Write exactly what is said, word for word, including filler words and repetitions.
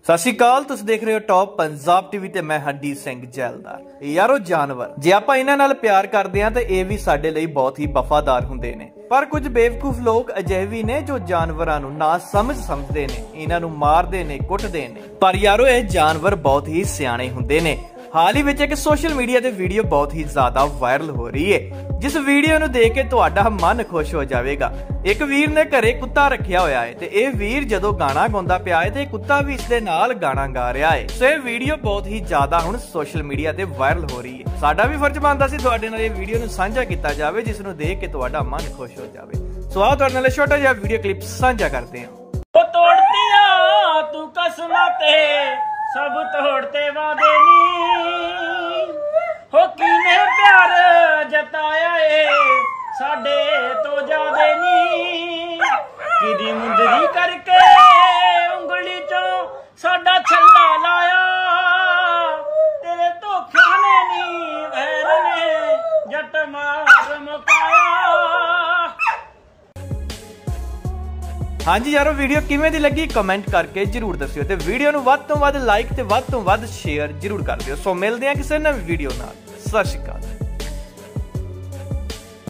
ਸਤਿ ਸ਼੍ਰੀ ਅਕਾਲ, ਤੁਸੀਂ ਦੇਖ ਰਹੇ ਹੋ ਟੌਪ ਪੰਜਾਬ ਟੀਵੀ ਤੇ ਮੈਂ ਹਰਦੀਪ ਸਿੰਘ ਜੈਲਦਾਰ। ਯਾਰੋ ਜਾਨਵਰ ਜੇ ਆਪਾਂ ਇਹਨਾਂ ਨਾਲ ਪਿਆਰ ਕਰਦੇ ਆਂ ਤੇ ਇਹ ਵੀ ਸਾਡੇ ਲਈ ਬਹੁਤ ਹੀ ਵਫਾਦਾਰ ਹੁੰਦੇ ਨੇ, ਪਰ ਕੁਝ ਬੇਵਕੂਫ ਲੋਕ ਅਜਿਹੇ ਵੀ ਨੇ ਜੋ ਜਾਨਵਰਾਂ ਨੂੰ ਨਾ ਸਮਝ ਸਮਝਦੇ ਨੇ, ਇਹਨਾਂ ਨੂੰ ਮਾਰਦੇ ਨੇ, ਕੁੱਟਦੇ ਨੇ। ਪਰ ਯਾਰੋ ਇਹ ਜਾਨਵਰ ਬਹੁਤ ਹੀ ਸਿਆਣੇ ਹੁੰਦੇ ਨੇ। ਹਾਲ ਹੀ ਵਿੱਚ ਇੱਕ ਸੋਸ਼ਲ ਮੀਡੀਆ ਤੇ ਵੀਡੀਓ ਬਹੁਤ ਹੀ ਜ਼ਿਆਦਾ ਵਾਇਰਲ ਹੋ ਰਹੀ ਹੈ, ਜਿਸ ਵੀਡੀਓ ਨੂੰ ਦੇਖ ਕੇ ਤੁਹਾਡਾ ਮਨ ਖੁਸ਼ ਹੋ ਜਾਵੇਗਾ। ਇੱਕ ਵੀਰ ਨੇ ਘਰੇ ਕੁੱਤਾ ਰੱਖਿਆ ਹੋਇਆ ਹੈ ਤੇ ਇਹ ਵੀਰ ਜਦੋਂ ਗਾਣਾ ਗਾਉਂਦਾ ਪਿਆ ਹੈ ਤੇ ਕੁੱਤਾ ਵੀ ਇਸ ਦੇ ਨਾਲ ਗਾਣਾ ਗਾ ਰਿਹਾ ਹੈ। ਸੋ ਇਹ ਵੀਡੀਓ ਬਹੁਤ ਹੀ ਜ਼ਿਆਦਾ ਹੁਣ ਸੋਸ਼ਲ ਮੀਡੀਆ ਤੇ ਵਾਇਰਲ ਹੋ ਰਹੀ ਹੈ। ਸਾਡਾ ਵੀ ਫਰਜ਼ ਬਣਦਾ ਸੀ ਤੁਹਾਡੇ ਨਾਲ ਇਹ ਵੀਡੀਓ ਨੂੰ ਸਾਂਝਾ ਕੀਤਾ ਜਾਵੇ, ਜਿਸ ਨੂੰ ਦੇਖ ਕੇ ਤੁਹਾਡਾ ਮਨ ਖੁਸ਼ ਹੋ ਜਾਵੇ। ਸੋ ਆਓ ਤੁਹਾਡੇ ਨਾਲ ਛੋਟਾ ਜਿਹਾ ਵੀਡੀਓ ਕਲਿੱਪ ਸਾਂਝਾ ਕਰਦੇ ਹਾਂ। ਉਹ ਤੋੜਤੀਆਂ ਤੂੰ ਕਸਮਾਂ ਤੇ सब तोड़ते वादे नी हो किने प्यार जताया ए साडे तो जादे नी किदी मुंदरी करके उंगली चो साडा छल्ला लाया तेरे धोखा ने नी वैर ने जट मार मुकाया। हाँ जी यारो, वीडियो किवें दी लगी कमेंट करके जरूर दस्सिओ ते वीडियो नूं वध तों वध लाइक ते वध तों वध शेयर जरूर कर दिओ। सो मिलदे हां किसी नवीं वीडियो नाल। सत श्री अकाल।